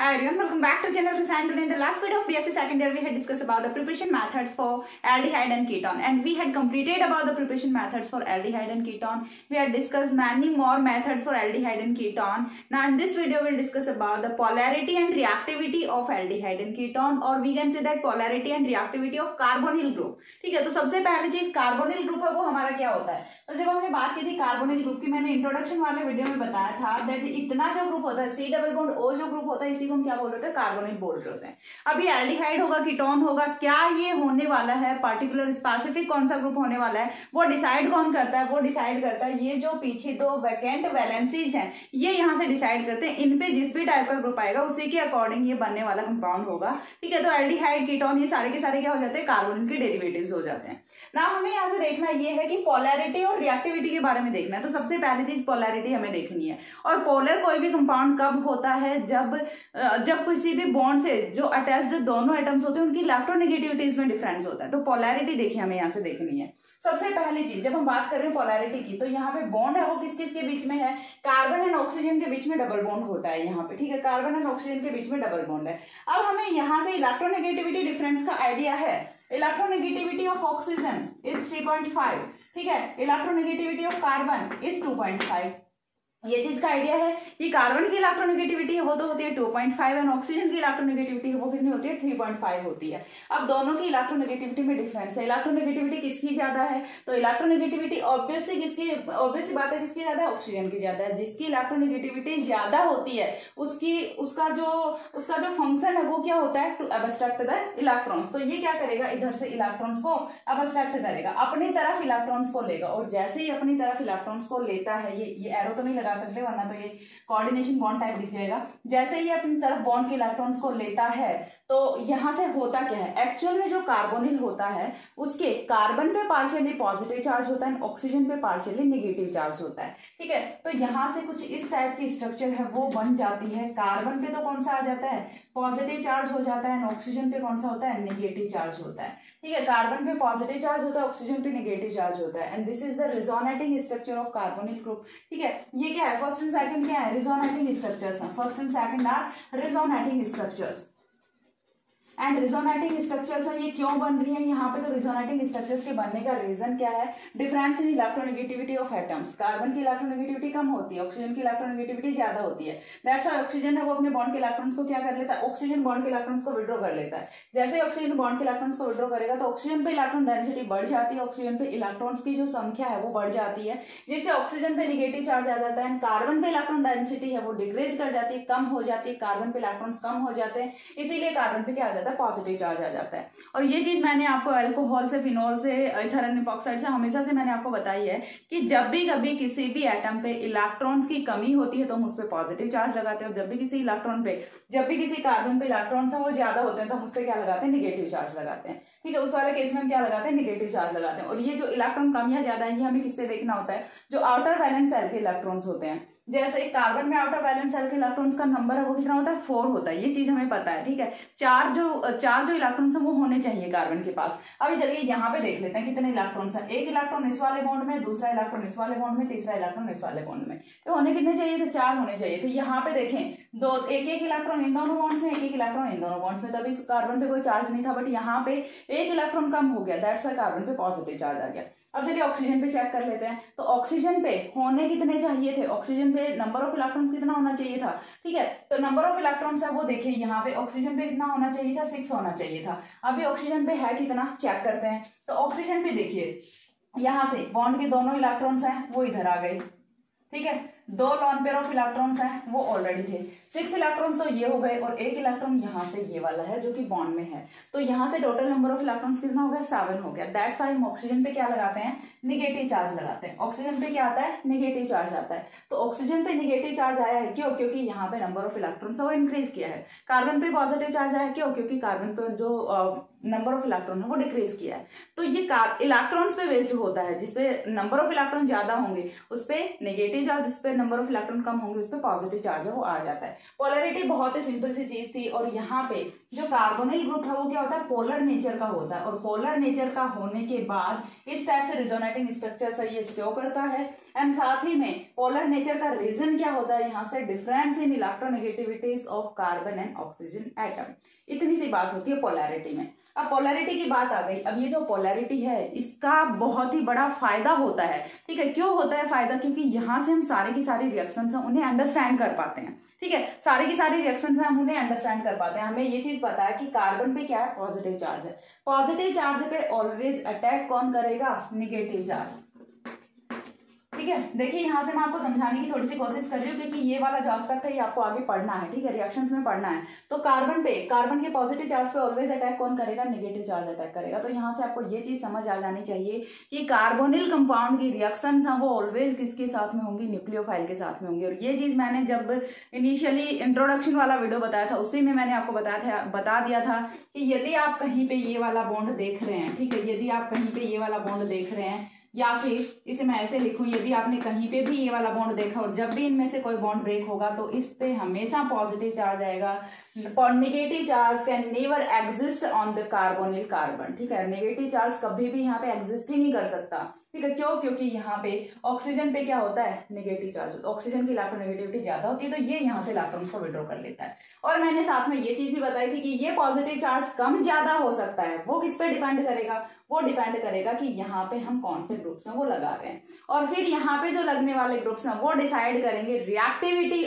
Hi everyone, welcome back to channel Rasayan. Today in the last video of BSc second year we had discussed about the preparation methods for aldehyde and ketone, and we had completed about the preparation methods for aldehyde and ketone. We had discussed many more methods for aldehyde and ketone. Now in this video we'll discuss about the polarity and reactivity of aldehyde and ketone, or we can say that polarity and reactivity of carbonyl group. ठीक है, तो सबसे पहले चीज carbonyl group है वो हमारा क्या होता है। तो जब हमने बात की थी कार्बोनिल ग्रुप की, मैंने इंट्रोडक्शन वाले वीडियो में बताया था दैट इतना जो ग्रुप होता है C डबल बॉन्ड O जो ग्रुप होता है इसी को हम क्या बोल रहे थे, कार्बोनिल बोल रहे होते हैं। अब ये एल्डिहाइड होगा, कीटोन होगा, क्या ये होने वाला है पार्टिकुलर स्पेसिफिक कौन सा ग्रुप होने वाला है वो डिसाइड कौन करता है, वो डिसाइड करता है ये जो पीछे दो वैकेंट वैलेंसीज हैं ये यहाँ से डिसाइड करते हैं। इन पे जिस भी टाइप का ग्रुप आएगा उसी के अकॉर्डिंग ये बनने वाला कंपाउंड होगा। ठीक है, तो एल्डिहाइड कीटोन ये सारे के सारे क्या हो जाते हैं, कार्बोनिल के डेरिवेटिव्स हो जाते हैं। ना हमें यहाँ से देखना ये है कि पोलैरिटी और रिएक्टिविटी के बारे में देखना है। तो सबसे पहली चीज पोलैरिटी हमें देखनी है, और पोलर कोई भी कंपाउंड कब होता है, जब किसी भी बॉन्ड से जो अटैच्ड दोनों एटम्स होते हैं उनकी इलेक्ट्रोनेगेटिविटीज में डिफरेंस होता है। तो पोलैरिटी देखिए हमें यहाँ से देखनी है। सबसे पहली चीज जब हम बात कर रहे हैं पोलैरिटी की, तो यहाँ पे बॉन्ड है वो किस किस के बीच में है, कार्बन एंड ऑक्सीजन के बीच में डबल बॉन्ड होता है यहाँ पे। ठीक है, कार्बन एंड ऑक्सीजन के बीच में डबल बॉन्ड है। अब हमें यहाँ से इलेक्ट्रोनेगेटिविटी डिफरेंस का आइडिया है। इलेक्ट्रोनेगेटिविटी ऑफ ऑक्सीजन इज 3.5, ठीक है, इलेक्ट्रोनेगेटिविटी ऑफ कार्बन इज 2.5। ये चीज का आइडिया है कि कार्बन की इलेक्ट्रोनेगेटिविटी वो तो होती है 2.5 एंड ऑक्सीजन की इलेक्ट्रोनेगेटिविटी वो कितनी होती है, 3.5 होती है। अब दोनों की इलेक्ट्रोनेगेटिविटी में डिफरेंस है। इलेक्ट्रोनेगेटिविटी किसकी ज्यादा है, तो इलेक्ट्रोनेगेटिविटी ऑब्वियसली बात है किसकी ज्यादा है, ऑक्सीजन की ज्यादा है। जिसकी इलेक्ट्रोनेगेटिविटी ज्यादा होती है उसका जो फंक्शन है वो क्या होता है, टू अबस्ट्रैक्ट द इलेक्ट्रॉन्स। तो ये क्या करेगा, इधर से इलेक्ट्रॉन्स को अबस्ट्रैक्ट करेगा, अपनी तरफ इलेक्ट्रॉन्स को लेगा, और जैसे ही अपनी तरफ इलेक्ट्रॉन्स को लेता है, ये एरो तो नहीं लगा सकते वरना तो ये कोऑर्डिनेशन बॉन्ड टाइप दिख जाएगा। जैसे ही अपनी तरफ बॉन्ड के इलेक्ट्रॉन्स को लेता है तो यहां से होता क्या है, एक्चुअल में जो कार्बोनिल होता है उसके कार्बन पे पार्शियली पॉजिटिव चार्ज होता है, ऑक्सीजन पे पार्शियली नेगेटिव चार्ज होता है। ठीक है, तो यहां से कुछ इस टाइप की स्ट्रक्चर है वो बन जाती है। कार्बन पे तो कौन सा आ जाता है, पॉजिटिव चार्ज हो जाता है, ऑक्सीजन पे कौन सा होता है, नेगेटिव चार्ज होता है। ठीक है, कार्बन पे पॉजिटिव चार्ज होता है, ऑक्सीजन पे नेगेटिव चार्ज होता है, and this is the resonating structure of carbonyl group. ठीक है, ये क्या है, फर्स्ट एंड सेकंड क्या है, रेजोनेटिंग स्ट्रक्चर्स हैं। First and second are resonating structures, and resonating structures है। ये क्यों बन रही है यहाँ पे, तो रिजोनेटिंग स्ट्रक्चर्स के बनने का रीजन क्या है, difference in electronegativity of atoms. Carbon की इलेक्ट्रोनेगेटिविटी कम होती है, ऑक्सीजन की इलेक्ट्रोनेगेटिविटी ज्यादा होती है। दैट्स व्हाई ऑक्सीजन है वो अपने बॉन्ड के इलेक्ट्रॉन्स को क्या कर लेता है, ऑक्सीजन बॉन्ड के इलेक्ट्रॉन्स को विड्रॉ कर लेता है। जैसे ऑक्सीजन बॉन्ड के इलेक्ट्रॉन्स को विड्रॉ करेगा तो ऑक्सीजन पे इलेक्ट्रॉन डेंसिटी बढ़ जाती है, ऑक्सीजन पे इलेक्ट्रॉन्स की जो संख्या है वो बढ़ जाती है, जिससे ऑक्सीजन पे निगेटिव चार्ज आ जाता है, कार्बन पे इलेक्ट्रॉन डेंसिटी है वो डिक्रीज कर जाती है, कम हो जाती है, कार्बन पे इलेक्ट्रॉन्स कम हो जाते हैं, इसीलिए कार्बन पे क्या आ जाता है, पॉजिटिव चार्ज आ जाता है। और ये चीज मैंने आपको अल्कोहल से, फिनोल से, इथेनॉल इपॉक्साइड से हमेशा से मैंने आपको बताई है कि जब भी कभी किसी भी एटम पे इलेक्ट्रॉन्स की कमी होती है तो हम उस पर पॉजिटिव चार्ज लगाते हैं, और जब भी किसी कार्बन पे इलेक्ट्रॉन्स वो ज्यादा होते हैं तो हम उस पर क्या लगाते हैं, निगेटिव चार्ज लगाते हैं। ठीक है, उस वाले केस में हम क्या लगाते हैं, निगेटिव चार्ज लगाते हैं। और ये जो इलेक्ट्रॉन कम या ज्यादा है ये हमें किससे देखना होता है, जो आउटर वैलेंस सेल के इलेक्ट्रॉन्स होते हैं। जैसे कार्बन में आउटर वैलेंस सेल के इलेक्ट्रॉन्स का नंबर है वो कितना होता है, 4 होता है। ये चीज हमें पता है। ठीक है, चार जो इलेक्ट्रॉन्स है वो होने चाहिए कार्बन के पास। अभी चलिए यहाँ पे देख लेते हैं कितने इलेक्ट्रॉन्स है। एक इलेक्ट्रॉन इस वाले बॉन्ड में, दूसरा इलेक्ट्रॉन इस वाले बॉन्ड में, तीसरा इलेक्ट्रॉन इस वाले बॉन्ड में। तो होने कितने चाहिए थे, 4 होने चाहिए थे। यहाँ पे देखें एक इलेक्ट्रॉन इन दोनों बॉन्ड्स में, एक इलेक्ट्रॉन इन दोनों बॉन्ड्स में, तभी कार्बन पे कोई चार्ज नहीं था, बट यहाँ पे एक इलेक्ट्रॉन कम हो गया, दैट्स व्हाई कार्बन पे पॉजिटिव चार्ज आ गया। अब चलिए ऑक्सीजन पे चेक कर लेते हैं। तो ऑक्सीजन पे होने कितने चाहिए थे, ऑक्सीजन पे नंबर ऑफ इलेक्ट्रॉन्स कितना होना चाहिए था। ठीक है, तो नंबर ऑफ इलेक्ट्रॉन्स है वो देखिए यहाँ पे ऑक्सीजन पे कितना होना चाहिए था, 6 होना चाहिए था। अभी ऑक्सीजन पे है कितना, चेक करते हैं। तो ऑक्सीजन पे देखिए यहाँ से बॉन्ड के दोनों इलेक्ट्रॉन्स हैं वो इधर आ गए। ठीक है, 2 लॉन पेयर ऑफ इलेक्ट्रॉन्स हैं वो ऑलरेडी थे, 6 इलेक्ट्रॉन्स तो ये हो गए, और एक इलेक्ट्रॉन यहाँ से ये वाला है जो कि बॉन्ड में है। तो यहाँ से टोटल नंबर ऑफ इलेक्ट्रॉन्स कितना हो गया, 7 हो गया। दैट्स व्हाई हम ऑक्सीजन पे क्या लगाते हैं, निगेटिव चार्ज लगाते हैं। ऑक्सीजन पे क्या आता है, निगेटिव चार्ज आता है। तो ऑक्सीजन पे निगेटिव चार्ज आया है क्यों, क्योंकि यहाँ पे नंबर ऑफ इलेक्ट्रॉन्स वो इंक्रीज किया है। कार्बन पे पॉजिटिव चार्ज आया क्यों, क्योंकि कार्बन पे जो नंबर ऑफ इलेक्ट्रॉन है वो डिक्रीज किया है। तो ये इलेक्ट्रॉन्स पे बेस्ड होता है, जिसपे नंबर ऑफ इलेक्ट्रॉन ज्यादा होंगे उस पे नेगेटिव चार्ज, जिसपे नंबर ऑफ इलेक्ट्रॉन कम होंगे उस पे पॉजिटिव चार्ज है वो आ जाता है। पोलैरिटी बहुत ही सिंपल सी चीज थी। और यहाँ पे जो कार्बोनिल ग्रुप है वो क्या होता है, पोलर नेचर का होता है, और पोलर नेचर का होने के बाद इस टाइप से रिजोनेटिंग स्ट्रक्चर से ये शो करता है। एंड साथ ही में पोलर नेचर का रीजन क्या होता है यहाँ से, difference in electronegativities of carbon and oxygen atom. इतनी सी बात होती है पोलैरिटी में। अब पोलैरिटी की बात आ गई। अब ये जो पोलैरिटी है इसका बहुत ही बड़ा फायदा होता है, ठीक है। क्यों होता है फायदा? क्योंकि यहाँ से हम सारे की सारी रिएक्शंस हैं उन्हें अंडरस्टैंड कर पाते हैं, ठीक है। सारी की सारी रिएक्शंस हैं हम उन्हें अंडरस्टैंड कर पाते हैं। हमें ये चीज पता है कि कार्बन पे क्या है, पॉजिटिव चार्ज है। पॉजिटिव चार्ज पे ऑलवेज अटैक कौन करेगा, निगेटिव चार्ज, ठीक है। देखिए यहाँ से मैं आपको समझाने की थोड़ी सी कोशिश कर रही हूँ क्योंकि ये वाला जो एस्पेक्ट है ये आपको आगे पढ़ना है, ठीक है, रिएक्शंस में पढ़ना है। तो कार्बन के पॉजिटिव चार्ज पे ऑलवेज अटैक कौन करेगा, नेगेटिव चार्ज अटैक करेगा। तो यहाँ से आपको ये चीज समझ आ जानी चाहिए कि कार्बोनिल कंपाउंड की रिएक्शंस हैं वो ऑलवेज किसके साथ में होंगी, न्यूक्लियोफाइल के साथ में होंगी। और ये चीज मैंने जब इनिशियली इंट्रोडक्शन वाला वीडियो बताया था उसी में मैंने आपको बता दिया था कि यदि आप कहीं पे ये वाला बॉन्ड देख रहे हैं, ठीक है, यदि आप कहीं पे ये वाला बॉन्ड देख रहे हैं, या फिर इसे मैं ऐसे लिखूं, यदि आपने कहीं पे भी ये वाला बॉन्ड देखा और जब भी इनमें से कोई बॉन्ड ब्रेक होगा तो इस पे हमेशा पॉजिटिव चार्ज आएगा। Negative charge can never exist on the carbonyl carbon, ठीक है। नेगेटिव चार्ज कभी भी यहाँ पे एग्जिस्ट ही नहीं कर सकता, ठीक है। क्यों? क्योंकि यहाँ पे ऑक्सीजन पे क्या होता है, नेगेटिव चार्ज, ऑक्सीजन की इलेक्ट्रोनेगेटिविटी ज्यादा होती है तो ये यहाँ से इलेक्ट्रॉन्स को विड्रॉ कर लेता है। और मैंने साथ में ये चीज भी बताई थी कि ये पॉजिटिव चार्ज कम ज्यादा हो सकता है, वो किस पे डिपेंड करेगा, वो डिपेंड करेगा कि यहाँ पे हम कौन से ग्रुप्स हैं वो लगा रहे हैं। और फिर यहाँ पे जो लगने वाले ग्रुप्स हैं वो डिसाइड करेंगे रिएक्टिविटी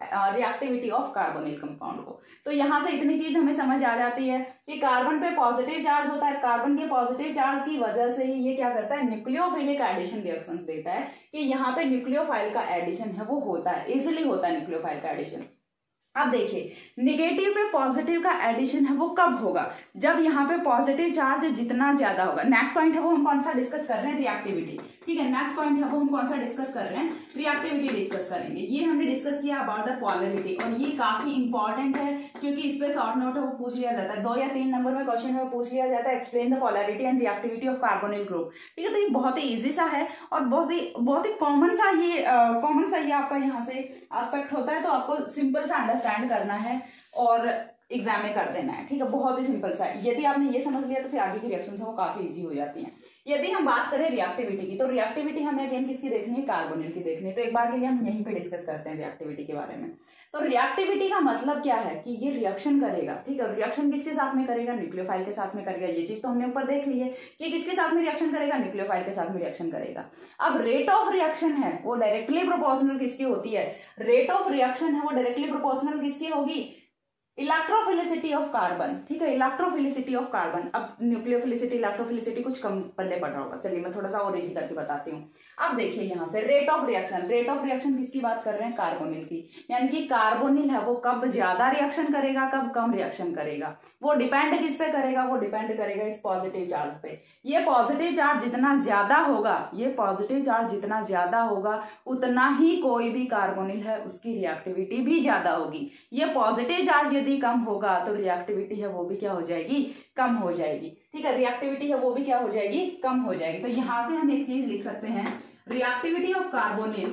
ऑफ कार्बोनिल कंपाउंड को। तो यहाँ से इतनी चीज हमें समझ आ जाती है कि कार्बन पे पॉजिटिव चार्ज होता है, कार्बन के पॉजिटिव चार्ज की वजह से ही ये क्या करता है, न्यूक्लियोफिलिक एडिशन रिएक्शंस देता है कि यहाँ पे न्यूक्लियोफाइल का एडिशन है वो होता है, इजिली होता है न्यूक्लियोफाइल का एडिशन। अब देखिए निगेटिव पे पॉजिटिव का एडिशन है वो कब होगा, जब यहाँ पे पॉजिटिव चार्ज जितना ज्यादा होगा। नेक्स्ट पॉइंट है वो हम कौन सा डिस्कस कर रहे हैं, रिएक्टिविटी, ठीक है। नेक्स्ट पॉइंट है वो हम कौन सा डिस्कस कर रहे हैं, रिएक्टिविटी डिस्कस करेंगे। ये हमने डिस्कस किया अबाउट द पोलैरिटी और ये काफी इंपॉर्टेंट है क्योंकि इस पे शॉर्ट नोट है वो पूछ लिया जाता है, 2 या 3 नंबर में क्वेश्चन है वो पूछ लिया जाता है, explain the polarity and reactivity of carbonyl group, ठीक है। तो ये बहुत ही इजी सा है और बहुत ही कॉमन सा ये आपका यहाँ से एस्पेक्ट होता है। तो आपको सिंपल सा अंडरस्टैंड करना है और एग्जाम में कर देना है, ठीक है। बहुत ही सिंपल सा है। यदि आपने ये समझ लिया तो फिर आगे की रिएक्शंस वो काफी इजी हो जाती हैं। यदि हम बात करें रिएक्टिविटी की तो रिएक्टिविटी हमें अगेन किसकी देखनी है, कार्बोनिल की देखनी है। तो एक बार के लिए हम यहीं पे डिस्कस करते हैं रिएक्टिविटी के बारे में। तो रिएक्टिविटी का मतलब क्या है कि ये रिएक्शन करेगा, ठीक है। रिएक्शन किसके साथ में करेगा, न्यूक्लियोफाइल के साथ में करेगा। ये चीज तो हमने ऊपर देख ली है कि किसके साथ में रिएक्शन करेगा, न्यूक्लियोफाइल के साथ में रिएक्शन करेगा। अब रेट ऑफ रिएक्शन है वो डायरेक्टली प्रोपोर्शनल किसकी होती है, रेट ऑफ रिएक्शन है वो डायरेक्टली प्रोपोर्शनल किसकी होगी, इलेक्ट्रोफिलिसिटी ऑफ कार्बन, ठीक है, इलेक्ट्रोफिलिसिटी ऑफ कार्बन। अब न्यूक्लियोफिलिसिटी इलेक्ट्रोफिलिसिटी कुछ कम पल्ले पड़ रहा होगा, चलिए मैं थोड़ा सा और इजी करके बताती हूँ। अब देखिए यहाँ से रेट ऑफ रिएक्शन किसकी बात कर रहे हैं, कार्बोनिल की। यानी कि कार्बोनिल है वो कब ज्यादा रिएक्शन करेगा, कब कम रिएक्शन करेगा, वो डिपेंड किस पे करेगा, वो डिपेंड करेगा इस पॉजिटिव चार्ज पे। ये पॉजिटिव चार्ज जितना ज्यादा होगा, ये पॉजिटिव चार्ज जितना ज्यादा होगा उतना ही कोई भी कार्बोनिल है उसकी रिएक्टिविटी भी ज्यादा होगी। ये पॉजिटिव चार्ज यदि कम होगा तो रिएक्टिविटी है वो भी क्या हो जाएगी, कम हो जाएगी, ठीक है। रिएक्टिविटी है वो भी क्या हो जाएगी, कम हो जाएगी। तो यहां से हम एक चीज लिख सकते हैं, reactivity of carbonyl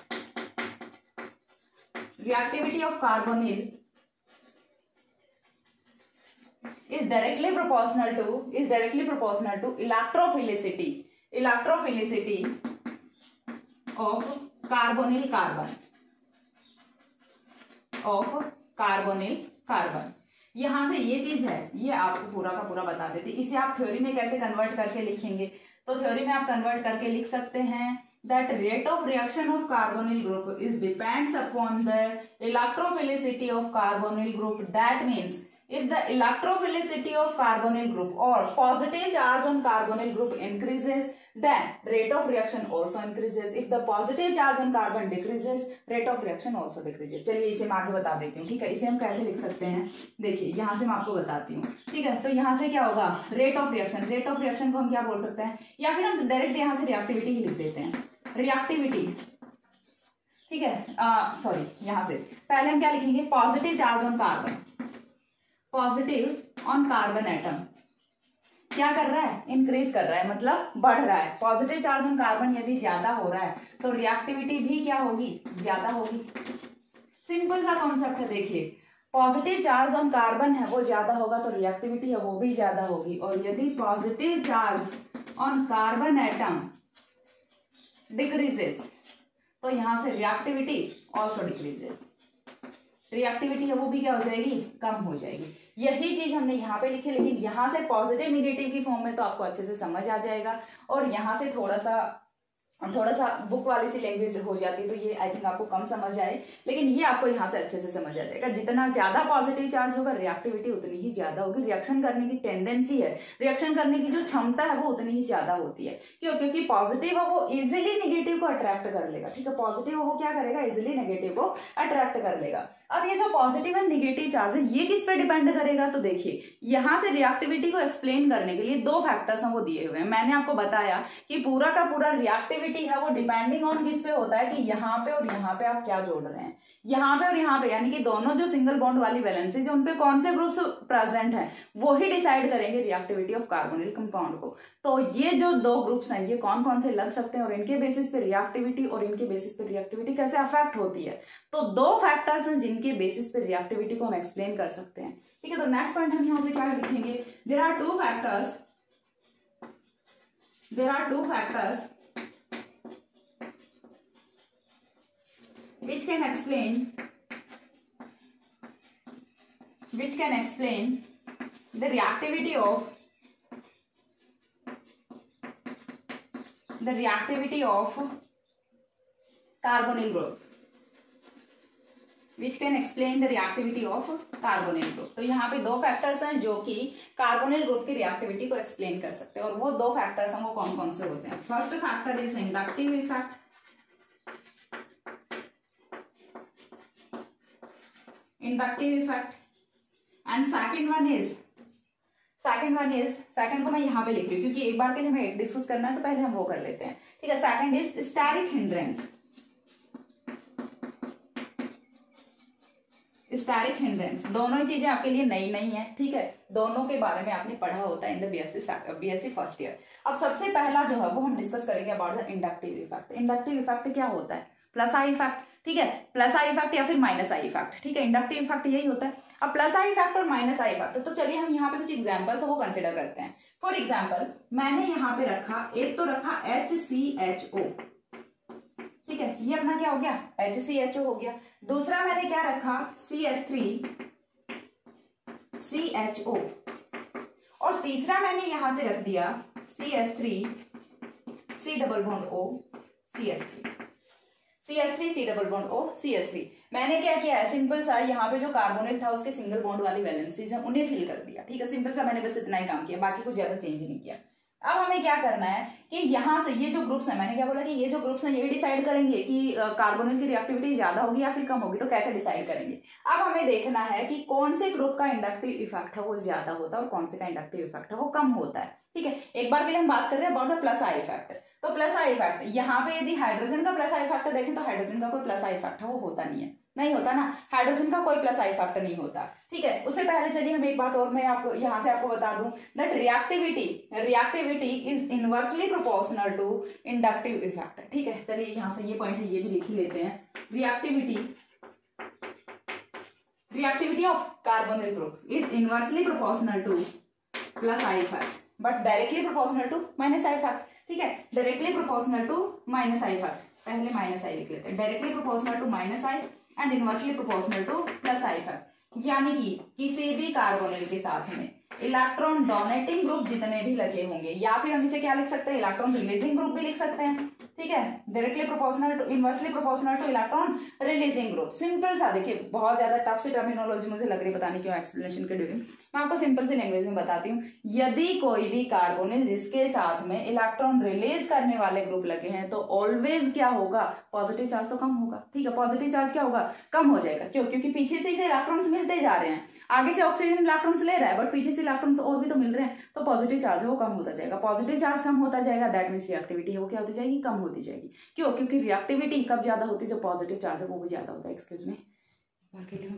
is directly proportional to electrophilicity of carbonyl carbon. यहां से ये चीज है, ये आपको पूरा का पूरा बता देती। इसे आप थ्योरी में कैसे कन्वर्ट करके लिखेंगे, तो थ्योरी में आप कन्वर्ट करके लिख सकते हैं that rate of reaction of carbonyl group is depends upon the electrophilicity of carbonyl group. That means if the electrophilicity of carbonyl group or positive charge on carbonyl group increases, then rate of reaction also increases. If the positive charge on carbon decreases, rate of reaction also decreases. चलिए इसे मैं आगे बता देती हूँ, ठीक है। इसे हम कैसे लिख सकते हैं, देखिए यहाँ से मैं आपको बताती हूँ, ठीक है। तो यहाँ से क्या होगा, रेट ऑफ रिएक्शन को हम क्या बोल सकते हैं, या फिर हम डायरेक्ट यहाँ से रिएक्टिविटी ही लिख देते हैं, रिएक्टिविटी, ठीक है। सॉरी, यहाँ से पहले हम क्या लिखेंगे, positive charge on carbon, positive on carbon atom क्या कर रहा है, इंक्रीज कर रहा है, मतलब बढ़ रहा है। पॉजिटिव चार्ज ऑन कार्बन यदि ज्यादा हो रहा है तो रिएक्टिविटी भी क्या होगी, ज्यादा होगी। सिंपल सा कॉन्सेप्ट है। देखिए पॉजिटिव चार्ज ऑन कार्बन है वो ज्यादा होगा तो रिएक्टिविटी है वो भी ज्यादा होगी। और यदि positive charge on carbon atom decreases, तो यहाँ से रिएक्टिविटी ऑल्सो डिक्रीजेस, रिएक्टिविटी है वो भी क्या हो जाएगी, कम हो जाएगी। यही चीज हमने यहाँ पे लिखी, लेकिन यहाँ से पॉजिटिव निगेटिव की फॉर्म में तो आपको अच्छे से समझ आ जाएगा, और यहाँ से थोड़ा सा बुक वाली सी लैंग्वेज हो जाती है तो ये आई थिंक आपको कम समझ आए, लेकिन ये आपको यहाँ से अच्छे से समझ आ जाएगा। जितना ज्यादा पॉजिटिव चार्ज होगा रिएक्टिविटी उतनी ही ज्यादा होगी, रिएक्शन करने की टेंडेंसी है, रिएक्शन करने की जो क्षमता है वो उतनी ही ज्यादा होती है। क्यों? क्योंकि पॉजिटिव है वो इजिली निगेटिव को अट्रैक्ट कर लेगा, ठीक है, पॉजिटिव वो क्या करेगा, इजिली नेगेटिव को अट्रैक्ट कर लेगा। अब ये जो पॉजिटिव और निगेटिव चार्ज है ये किस पे डिपेंड करेगा, तो देखिए यहाँ से रिएक्टिविटी को एक्सप्लेन करने के लिए दो फैक्टर्स हैं वो दिए हुए हैं। मैंने आपको बताया कि पूरा का पूरा रिएक्टिविटी है वो डिपेंडिंग ऑन किस पे होता है, कि यहाँ पे और यहाँ पे आप क्या जोड़ रहे हैं, यहाँ पे और यहाँ पे, यानी कि दोनों जो सिंगल बॉन्ड वाली वैलेंसीज उन पे कौन से ग्रुप्स प्रेजेंट हैं वो ही डिसाइड करेंगे रिएक्टिविटी ऑफ कार्बोनिल कंपाउंड को। तो ये जो दो ग्रुप्स हैं ये कौन कौन से लग सकते हैं और इनके बेसिस पे रिएक्टिविटी और इनके बेसिस पे रिएक्टिविटी कैसे अफेक्ट होती है। तो दो फैक्टर्स हैं जिनके बेसिस पे रिएक्टिविटी को हम एक्सप्लेन कर सकते हैं, ठीक है। तो नेक्स्ट पॉइंट हम यहाँ से क्या लिखेंगे, there are two factors which can explain the reactivity of carbonyl group, which can explain the reactivity of carbonyl group। तो यहाँ पे दो फैक्टर्स हैं जो कि कार्बोनिल ग्रुप की रिएक्टिविटी को एक्सप्लेन कर सकते हैं, और वो दो फैक्टर्स हैं वो कौन कौन से होते हैं। First factor is inductive effect, and second को मैं यहाँ पे लिख रही हूँ क्योंकि एक बार के लिए हमें डिस्कस करना है तो पहले हम वो कर लेते हैं, ठीक है। Second is steric hindrance. दोनों ही चीजें आपके लिए नई नहीं है, ठीक है, दोनों के बारे में आपने पढ़ा होता है in the BSc first year. अब सबसे पहला जो है वो हम डिस्कस करेंगे about the inductive effect. Inductive effect क्या होता है, प्लस आई इफेक्ट, ठीक है, प्लस आई इफेक्ट या फिर माइनस आई इफेक्ट, ठीक है। इंडक्टिव इफेक्ट यही होता है। अब प्लस आई इफेक्ट और माइनस आई इफेक्ट, तो चलिए हम यहाँ पे कुछ एग्जांपल्स है वो कंसिडर करते हैं। फॉर एग्जांपल मैंने यहाँ पे रखा, एक तो रखा HCHO, ठीक है, ये अपना क्या हो गया, HCHO हो गया। दूसरा मैंने क्या रखा, CH3CHO, और तीसरा मैंने यहां से रख दिया CH3C double bond O CH3C double bond O CH3। मैंने क्या किया है, सिंपल सा यहाँ पे जो कार्बोनेट था उसके सिंगल बॉन्ड वाली वैलेंसीज है उन्हें फिल कर दिया, ठीक है, सिंपल सा मैंने बस इतना ही काम किया, बाकी कुछ ज्यादा चेंज नहीं किया। अब हमें क्या करना है कि यहाँ से ये जो ग्रुप्स हैं, मैंने क्या बोला कि ये जो ग्रुप्स हैं ये डिसाइड करेंगे कि कार्बोनिल की रिएक्टिविटी ज्यादा होगी या फिर कम होगी, तो कैसे डिसाइड करेंगे। अब हमें देखना है कि कौन से ग्रुप का इंडक्टिव इफेक्ट है वो ज्यादा होता है और कौन से का इंडक्टिव इफेक्ट है वो कम होता है, ठीक है। एक बार के लिए हम बात कर रहे हैं about the plus I effect. तो प्लस आई इफेक्ट यहाँ पे यदि हाइड्रोजन का प्लस आई इफेक्ट देखें तो हाइड्रोजन का कोई प्लस आई इफेक्ट है वो होता नहीं होता ना, हाइड्रोजन का कोई प्लस आई फैक्टर नहीं होता, ठीक है। उससे पहले चलिए हम एक बात और मैं आपको यहाँ से आपको बता दूं that reactivity is inversely proportional to inductive effect, ठीक है। चलिए यहाँ से ये पॉइंट है ये भी लिख ही लेते हैं। Reactivity of carbonyl group is inversely proportional to plus I effect but directly proportional to minus I effect, ठीक है, directly proportional to minus I effect. पहले माइनस आई लिख लेते हैं, directly proportional to minus I and inversely proportional to plus I effect. यानी कि किसी भी कार्बोनिल के साथ में इलेक्ट्रॉन डोनेटिंग ग्रुप जितने भी लगे होंगे, या फिर हम इसे क्या लिख सकते हैं, इलेक्ट्रॉन रिलीजिंग ग्रुप भी लिख सकते हैं, ठीक है, directly proportional to inversely proportional to electron releasing group. Simple सा, देखिए बहुत ज्यादा टफ सी टर्मिनोलॉजी मुझे लग रही है बताने क्यों एक्सप्लेनेशन के ड्यूरिंग, मैं आपको सिंपल सी लैंग्वेज में बताती हूँ। यदि कोई भी कार्बोनिल जिसके साथ में इलेक्ट्रॉन रिलीज करने वाले ग्रुप लगे हैं तो ऑलवेज क्या होगा, पॉजिटिव चार्ज तो कम होगा, ठीक है, पॉजिटिव चार्ज क्या होगा, कम हो जाएगा। क्यों? क्योंकि पीछे से इलेक्ट्रॉन्स मिलते जा रहे हैं, आगे से ऑक्सीजन इलेक्ट्रॉन्स ले रहा है बट पीछे से इलेक्ट्रॉन्स और भी तो मिल रहे हैं, तो पॉजिटिव चार्ज है वो कम होता जाएगा। पॉजिटिव चार्ज कम होता जाएगा दैट मीन्स रिएक्टिविटी है वो क्या होती जाएगी, कम होती जाएगी। क्यों? क्योंकि रिएक्टिविटी कब ज्यादा होती है, जो पॉजिटिव चार्ज है वो भी ज्यादा होता है। एक्सक्यूज में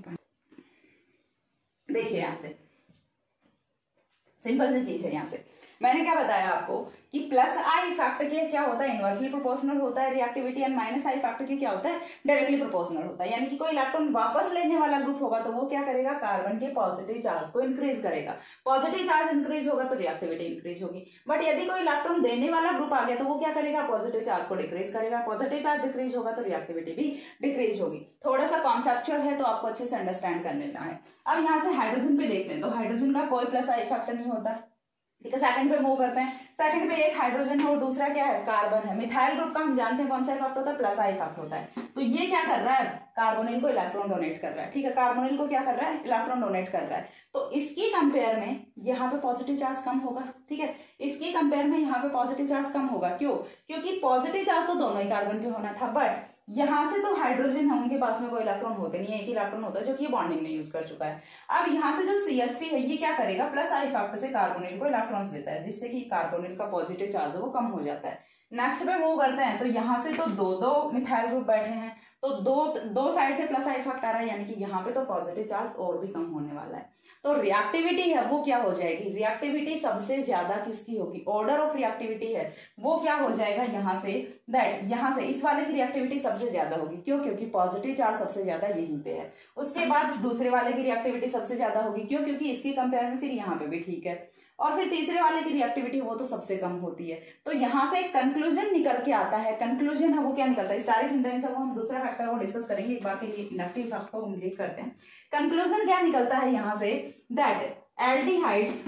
देखिए यहाँ से सिंपल सी चीज है, यहाँ से मैंने क्या बताया आपको कि प्लस आई फैक्टर के क्या होता है, इनवर्सली प्रोपोर्शनल होता है reactivity, and minus I factor के क्या होता है, डायरेक्टली प्रोपोर्शनल होता है। यानी कि कोई इलेक्ट्रॉन वापस लेने वाला ग्रुप होगा तो वो क्या करेगा, कार्बन के पॉजिटिव चार्ज को इंक्रीज करेगा। पॉजिटिव चार्ज इंक्रीज होगा तो रिएक्टिविटी इंक्रीज होगी। बट यदि कोई इलेक्ट्रॉन देने वाला ग्रुप आ गया तो वो क्या करेगा, पॉजिटिव चार्ज को डिक्रीज करेगा। पॉजिटिव चार्ज डिक्रीज होगा तो रिएक्टिविटी भी डिक्रीज होगी। थोड़ा सा कॉन्सेप्चुअल है तो आपको अच्छे से अंडरस्टैंड कर लेना है। अब यहाँ से हाइड्रोजन पे देखते हैं तो हाइड्रोजन का कोई प्लस आई फैक्टर नहीं होता, ठीक है। सेकंड पे मूव करते हैं। सेकंड पे एक हाइड्रोजन है और दूसरा क्या है, कार्बन है। मिथाइल ग्रुप का हम जानते हैं कौन सा इफेक्ट होता है, प्लस आई इफेक्ट होता है। तो ये क्या कर रहा है, कार्बोनिल को इलेक्ट्रॉन डोनेट कर रहा है, ठीक है। कार्बोनिल को क्या कर रहा है, इलेक्ट्रॉन डोनेट कर रहा है। तो इसकी कंपेयर में यहाँ पे पॉजिटिव चार्ज कम होगा, ठीक है। इसकी कंपेयर में यहाँ पे पॉजिटिव चार्ज कम होगा। क्यों, क्योंकि पॉजिटिव चार्ज तो दोनों ही कार्बन पे होना था, बट यहां से तो हाइड्रोजन है, उनके पास में कोई इलेक्ट्रॉन होते नहीं है, एक ही इलेक्ट्रॉन होता है जो कि बॉन्डिंग में यूज कर चुका है। अब यहाँ से जो CH3 है ये क्या करेगा, प्लस आई फैक्टर से कार्बोनिल को इलेक्ट्रॉन्स देता है, जिससे कि कार्बोनिल का पॉजिटिव चार्ज है वो कम हो जाता है। नेक्स्ट पे मूव करते हैं तो यहाँ से तो दो मिथाइल ग्रुप बैठे हैं, तो दो साइड से प्लस आई इफेक्ट आ रहा है, यानी कि यहाँ पे तो पॉजिटिव चार्ज और भी कम होने वाला है। तो रिएक्टिविटी है वो क्या हो जाएगी, रिएक्टिविटी सबसे ज्यादा किसकी होगी, ऑर्डर ऑफ रिएक्टिविटी है वो क्या हो जाएगा, यहाँ से यहाँ से इस वाले की रिएक्टिविटी सबसे ज्यादा होगी। क्यों, क्योंकि पॉजिटिव चार्ज सबसे ज्यादा यहीं पे है। उसके बाद दूसरे वाले की रिएक्टिविटी सबसे ज्यादा होगी। क्यों, क्योंकि इसकी कंपेयर में फिर यहाँ पे भी ठीक है। और फिर तीसरे वाले की रिएक्टिविटी वो तो सबसे कम होती है। तो यहाँ से एक कंक्लूजन निकल के आता है। कंक्लूजन है वो क्या निकलता है, स्टारिक हिंड्रेंस है वो हम दूसरा फैक्टर वो डिस्कस करेंगे, एक बार के लिए इंडक्टिव फैक्टर को कंप्लीट करते हैं। कंक्लूजन क्या निकलता है यहाँ से, that aldehydes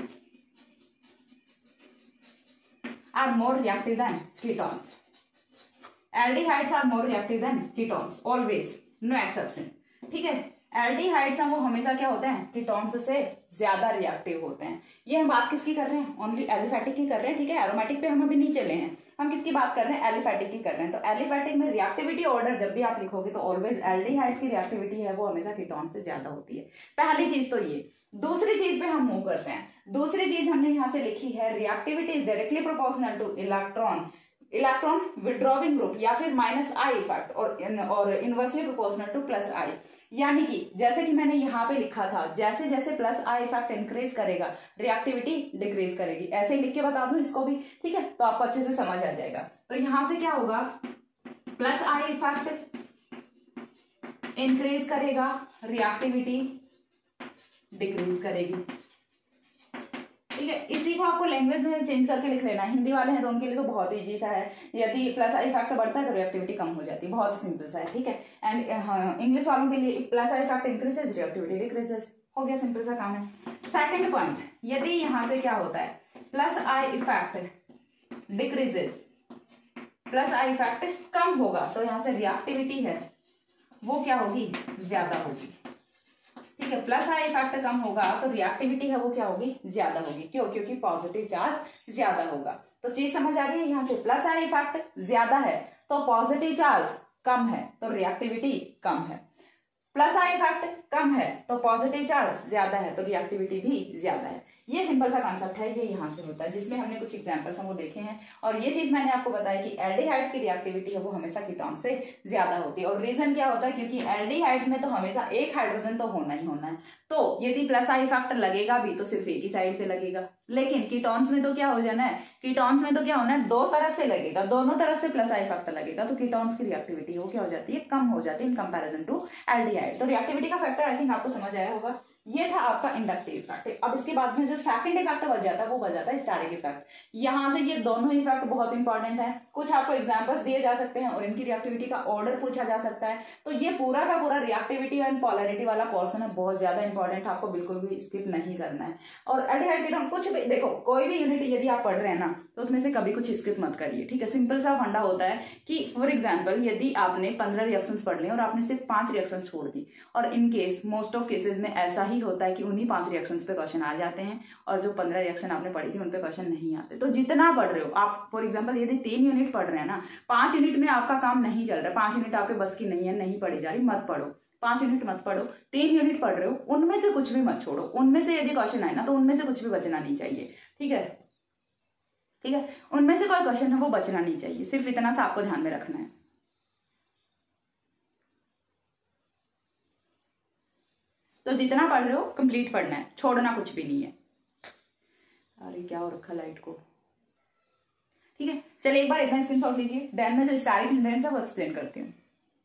are more reactive than ketones. Aldehydes are more reactive than ketones always, no exception, ठीक है। एल्डिहाइड्स हैं वो हमेशा क्या होते हैं, कीटोन्स से ज्यादा रिएक्टिव होते हैं। ये हम बात किसकी कर रहे हैं, ओनली एलिफैटिक की कर रहे हैं, ठीक है। एरोमेटिक पे हम अभी नहीं चले हैं, हम किसकी बात कर रहे हैं, एलिफैटिक की कर रहे हैं। तो एलिफैटिक में रिएक्टिविटी ऑर्डर जब भी आप लिखोगे तो ऑलवेज एल्डिहाइड्स की रिएक्टिविटी है वो हमेशा कीटोन से ज्यादा होती है। पहली चीज तो ये। दूसरी चीज पे हम मूव करते हैं। दूसरी चीज हमने यहाँ से लिखी है, reactivity is directly proportional to electron withdrawing group या फिर माइनस आई इफेक्ट और inversely proportional to plus I. यानी कि जैसे कि मैंने यहाँ पे लिखा था, जैसे जैसे प्लस आई इफेक्ट इंक्रीज करेगा रिएक्टिविटी डिक्रीज करेगी। ऐसे ही लिख के बता दूं इसको भी, ठीक है, तो आपको अच्छे से समझ आ जाएगा। तो यहां से क्या होगा, प्लस आई इफेक्ट इंक्रीज करेगा, रिएक्टिविटी डिक्रीज करेगी, ठीक है। इसी को आपको लैंग्वेज में चेंज करके लिख लेना है। हिंदी वाले हैं तो उनके लिए तो बहुत ईजी सा है, यदि प्लस आई फैक्टर बढ़ता है तो रिएक्टिविटी कम हो जाती है, बहुत सिंपल सा है, ठीक है। एंड इंग्लिश वालों के लिए plus I factor increases reactivity decreases, हो गया, सिंपल सा काम है। सेकंड पॉइंट, यदि यहां से क्या होता है, plus I effect decreases, plus I effect कम होगा तो यहां से रिएक्टिविटी है वो क्या होगी, ज्यादा होगी, ठीक है। प्लस आई इफेक्ट कम होगा तो रिएक्टिविटी है वो क्या होगी, ज्यादा होगी। क्यों, क्योंकि पॉजिटिव चार्ज ज्यादा होगा। तो चीज समझ आ गई, यहाँ से प्लस आई इफेक्ट ज्यादा है तो पॉजिटिव चार्ज कम है तो रिएक्टिविटी कम है। प्लस आई इफेक्ट कम है तो पॉजिटिव चार्ज ज्यादा है तो रिएक्टिविटी भी ज्यादा है। ये सिंपल सा कॉन्सेप्ट है, ये यहाँ से होता है, जिसमें हमने कुछ एग्जांपल्स हम वो देखे हैं। और ये चीज मैंने आपको बताया कि एल्डिहाइड्स की रिएक्टिविटी है वो हमेशा कीटोन से ज्यादा होती है। और रीजन क्या होता है, क्योंकि एल्डिहाइड्स में तो हमेशा एक हाइड्रोजन तो होना ही होना है। तो यदि प्लस आई फैक्टर लगेगा भी तो सिर्फ एक ही साइड से लगेगा। लेकिन कीटोन्स में तो क्या हो जाना है, कीटोन्स में तो क्या होना है, दो तरफ से लगेगा, दोनों तरफ से प्लस आई फैक्टर लगेगा। तो कीटोन्स की रिएक्टिविटी वो क्या हो जाती है, कम हो जाती है इन कंपैरिजन टू एल्डिहाइड। तो रिएक्टिविटी का फैक्टर आई थिंक आपको समझ आया होगा। ये था आपका इंडक्टिव इफेक्ट। अब इसके बाद में जो सेकंड इफेक्ट बच जाता है वो बच जाता है स्टारिक इफेक्ट। यहाँ से ये दोनों इफेक्ट बहुत इंपॉर्टेंट है। कुछ आपको एग्जांपल्स दिए जा सकते हैं और इनकी रिएक्टिविटी का ऑर्डर पूछा जा सकता है। तो ये पूरा का पूरा रिएक्टिविटी एंड पोलैरिटी वाला पोर्शन है, बहुत ज्यादा इंपॉर्टेंट, आपको बिल्कुल भी स्किप नहीं करना है। और एल्डिहाइड कीटोन कुछ भी देखो, कोई भी यूनिट यदि आप पढ़ रहे हैं ना तो उसमें से कभी कुछ स्किप मत करिए, ठीक है। सिंपल सा फंडा होता है कि फॉर एग्जाम्पल यदि आपने 15 रिएक्शंस पढ़ लिए और आपने सिर्फ 5 रिएक्शंस छोड़ दी, और in case most of cases में ऐसा ही होता है कि उन्हीं 5 रिएक्शंस पे क्वेश्चन आ जाते हैं और जो 15 रिएक्शन आपने पढ़ी थी उन पे क्वेश्चन नहीं आते। तो जितना पढ़ रहे हो आप, फॉर एग्जांपल यदि 3 यूनिट पढ़ रहे हैं ना, 5 यूनिट में आपका काम नहीं चल रहा, 5 यूनिट आपके बस की नहीं है, नहीं पढ़ी जा रही, मत पढ़ो। 5 यूनिट मत पढ़ो, 3 यूनिट पढ़ रहे हो, उनमें से कुछ भी मत छोड़ो। उनमें से यदि क्वेश्चन आए ना तो उनमें से कुछ भी बचना नहीं चाहिए, ठीक है, ठीक है। उनमें से कोई क्वेश्चन है वो बचना नहीं चाहिए, सिर्फ इतना सा आपको ध्यान में रखना है। तो जितना पढ़ रहे हो कंप्लीट पढ़ना है, छोड़ना कुछ भी नहीं है। अरे क्या हो रखा लाइट को, ठीक है। चलिए एक बार इतना स्क्रीनशॉट लीजिए, देन मैं जो स्टारिक हिंड्रेंस है वो एक्सप्लेन करती हूँ।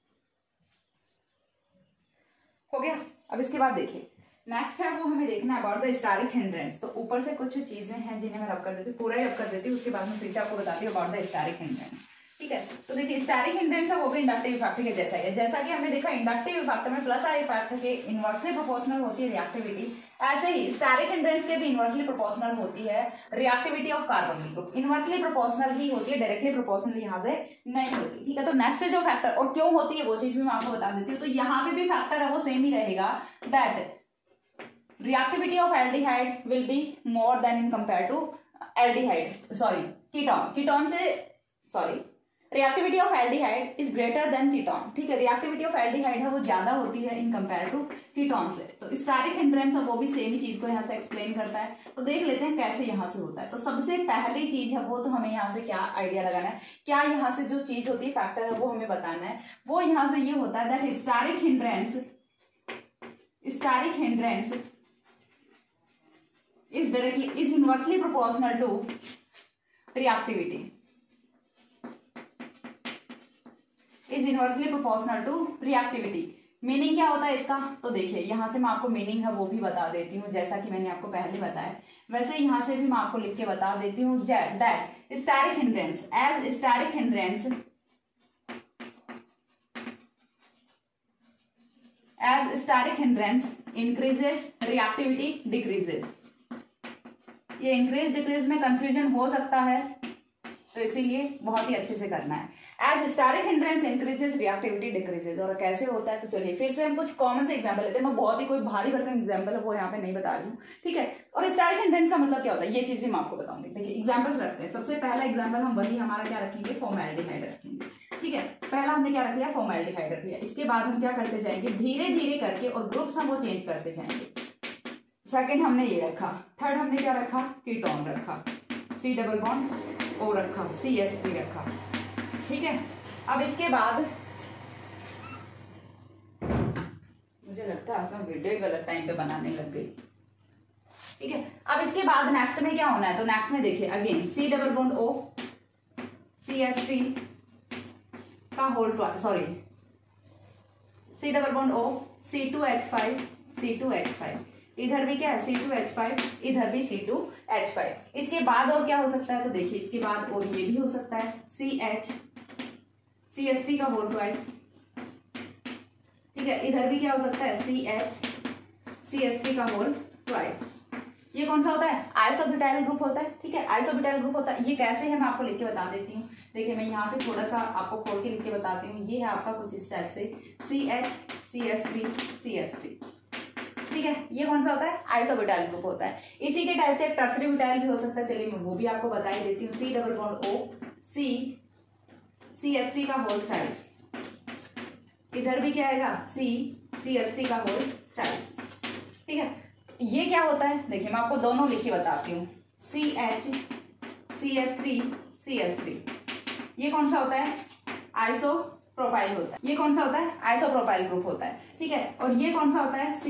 हो गया। अब इसके बाद देखिए नेक्स्ट है वो हमें देखना है अबाउट द स्टारिक हिंड्रेंस। तो ऊपर से कुछ चीजें हैं जिन्हें मैं रब कर देती हूँ, पूरा ही रब कर देती हूँ, उसके बाद मैं फिर से आपको बताती हूँ अबाउट द स्टारिक हिंड्रेंस, ठीक है। तो देखिए स्टारिक हिंड्रेंस है वो भी इंडक्टिव इफेक्ट के जैसा है। जैसा कि हमने देखा इंडक्टिव इफेक्ट में प्लस आई इफेक्ट के इनवर्सली प्रोपोर्शनल होती है रिएक्टिविटी, ऐसे ही स्टारिक हिंड्रेंस के भी इनवर्सली प्रोपोर्शनल होती है reactivity of carbonyl group. Inversely proportional ही होती है, डायरेक्टली प्रोपोर्शनल यहाँ से नहीं होती, ठीक है। तो नेक्स्ट जो फैक्टर और क्यों होती है वो चीज भी मैं आपको बता देती हूँ। तो यहाँ पे भी फैक्टर है वो सेम ही रहेगा, that reactivity of aldehyde will be more than in compared to ketone से reactivity of aldehyde is greater than ketone, ठीक है। reactivity of aldehyde है वो ज्यादा होती है in compared to कीटोन से। तो स्टारिक हिंड्रेंस है वो भी सेम ही चीज को यहाँ से एक्सप्लेन करता है। तो देख लेते हैं कैसे यहाँ से होता है। तो सबसे पहली चीज है वो तो हमें यहाँ से क्या आइडिया लगाना है, क्या यहाँ से जो चीज होती है फैक्टर है वो हमें बताना है। वो यहाँ से ये होता है that steric hindrance is inversely proportional to reactivity. Meaning क्या होता है इसका, तो देखिए यहाँ से मैं आपको मीनिंग है वो भी बता देती हूँ, जैसा कि मैंने आपको पहले बताया वैसे यहाँ से भी मैं आपको लिख के बता देती हूँ that steric hindrance increases reactivity decreases. ये इंक्रीज डिक्रीज में कंफ्यूजन हो सकता है, तो इसीलिए बहुत ही अच्छे से करना है। As steric hindrance increases reactivity decreases. और कैसे होता है, तो चलिए फिर से हम कुछ कॉमन से एग्जांपल लेते हैं। मैं बहुत ही कोई भारी भरकम एग्जांपल है वो यहाँ पे नहीं बता रही हूँ, ठीक है। और स्टारिक हिंड्रेंस का मतलब क्या होता है ये चीज भी मैं आपको बताऊंगी। देखिए एग्जाम्पल्स रखते हैं। सबसे पहला एग्जाम्पल हम वही हमारा क्या रखेंगे, फॉर्मेल्डिहाइड रखेंगे, ठीक है। पहला हमने क्या रख लिया, फॉर्मेल्डिहाइड रख लिया। इसके बाद हम क्या करते जाएंगे धीरे धीरे करके, और ग्रुप्स हम वो चेंज करते जाएंगे। सेकंड हमने ये रखा, थर्ड हमने क्या रखा, कीटोन रखा, C डबल बॉन्ड O रखा, CH3 रखा, ठीक है। अब इसके बाद मुझे लगता है सब वीडियो गलत टाइम पे बनाने लग गई, ठीक है। अब इसके बाद नेक्स्ट में क्या होना है, तो नेक्स्ट में देखिए again C double bond O CH3 का whole C double bond O C2H5 इधर भी क्या है C2H5, इधर भी C2H5। इसके बाद और क्या हो सकता है, तो देखिए इसके बाद और ये भी हो सकता है CH3 का होल ट्वाइस, ठीक है। इधर भी क्या हो सकता है CH3 का होल ट्वाइस। ये कौन सा होता है, आइसोब्यूटाइल ग्रुप होता है, ठीक है। आइसोब्यूटाइल ग्रुप होता है। ये कैसे है मैं आपको लिख के बता देती हूँ। देखिए मैं यहाँ से थोड़ा सा आपको खोल के लिख के बताती हूँ। ये है आपका कुछ इस टाइप से CH ठीक है। ये कौन सा होता है, आइसोब्यूटाइल ग्रुप होता है। इसी के टाइप से टर्सरी ब्यूटाइल भी हो सकता है। चलिए मैं वो भी आपको बता ही देती हूँ। C double bond O CH3 का होल थ्राइस, इधर भी क्या आएगा CH3 का होल थ्राइस, ठीक है। ये क्या होता है, देखिए मैं आपको दोनों लिख के बताती हूँ। CH3 ये कौन सा होता है, आइसोप्रोपाइल होता है। ये कौन सा होता है, आइसोप्रोपाइल ग्रुप होता है, ठीक है। और ये कौन सा होता है